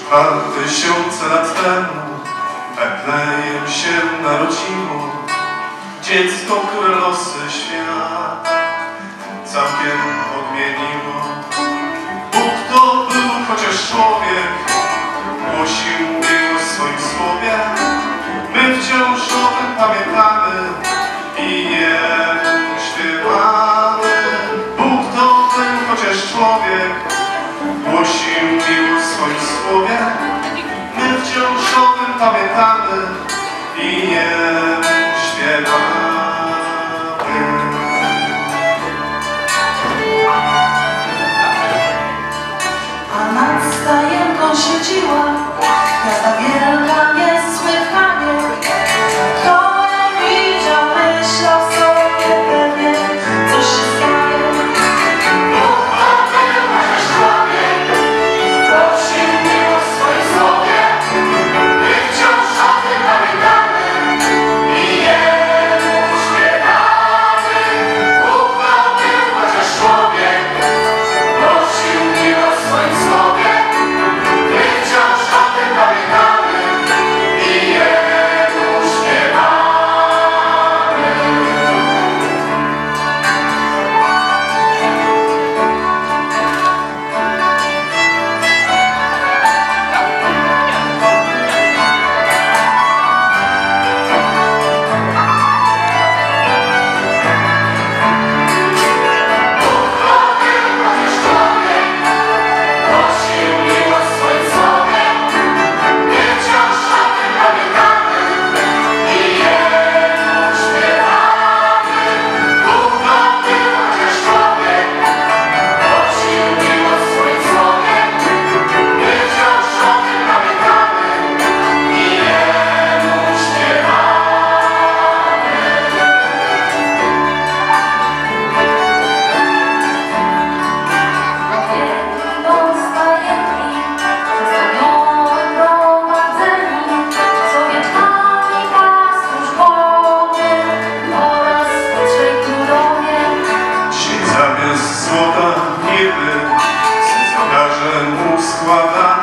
2000 lat temu Betlejem się narodziło dziecko, które losy świat całkiem odmieniło. Bóg to był chociaż człowiek, głosił miłość w swoim słowie. My wciąż o tym pamiętamy i Jemu śpiewamy. Bóg to był chociaż człowiek, głosił miłość w swoim słowie. My wciąż o tym pamiętamy i Jemu śpiewamy. A nad stajenką siedziła gwiazda wielka niesłychanie. Kto ją widział, myślał sobie pewnie, coś się stanie. Bóg to był chociaż człowiek, głosił miłość w swoim słowie. My wciąż o tym pamiętamy i Jemu śpiewamy. Bóg to był chociaż człowiek, głosił miłość w swoim słowie. My wciąż o tym pamiętamy i Jemu śpiewamy. Złota niby z zakażem mu składa.